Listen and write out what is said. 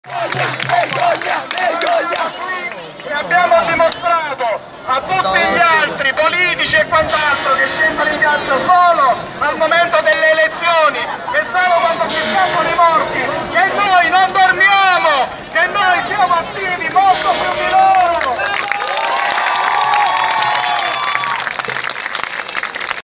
E abbiamo dimostrato a tutti gli altri politici e quant'altro che scendono in piazza solo al momento delle elezioni